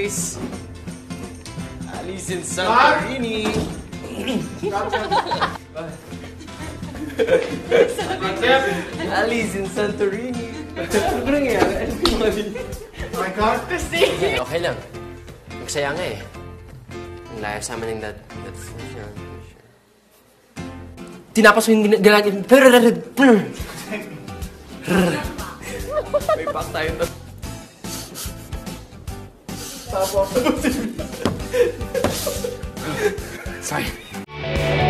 Guys! Alice in Santorini! Alice in Santorini! Ano ba nangyayari? Ano ba yung mali? My God! Okay lang. Magsaya nga eh. Ang layo sa amin ng that tinapos mo yung ginagin. May back tayo to. Tapos. Sorry.